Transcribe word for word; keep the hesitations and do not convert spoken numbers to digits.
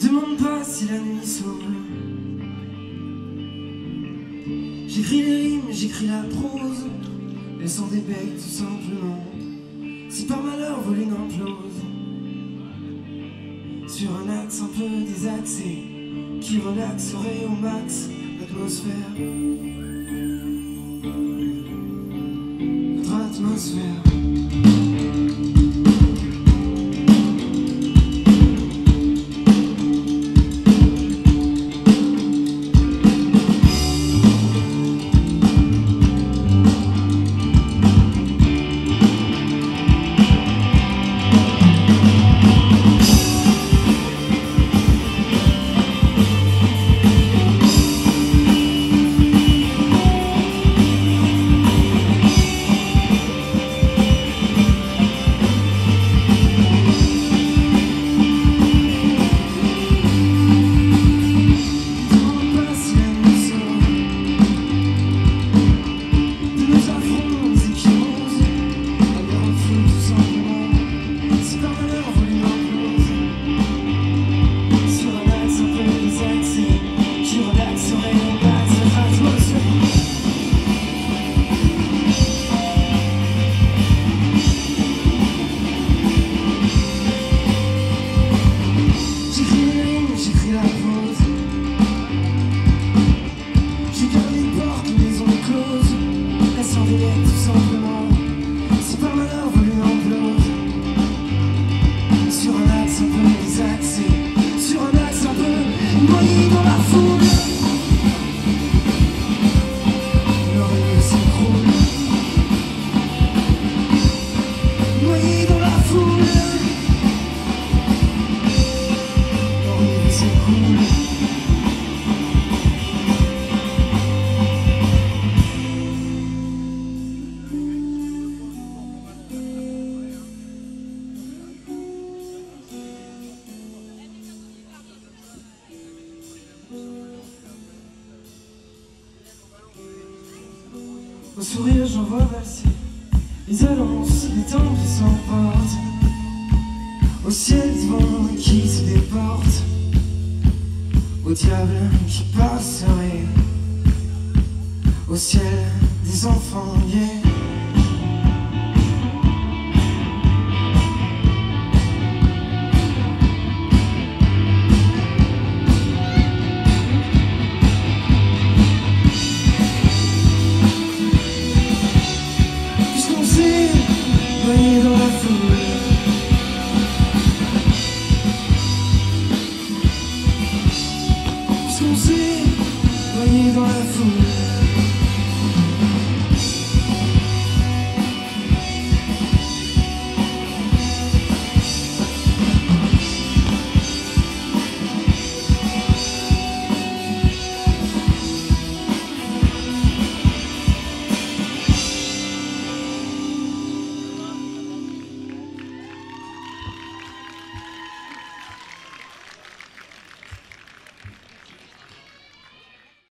demande pas si la nuit sauve. J'écris les rimes, j'écris la prose, elles sont des becs tout simplement. Si par malheur voler n'implose sur un axe un peu désaxé qui relaxerait au max l'atmosphère, notre atmosphère. Au sourire j'en vois valser les annonces, les temps qui s'emportent, au ciel du vent qui se déporte, au diable qui passerait, au ciel des enfants gays.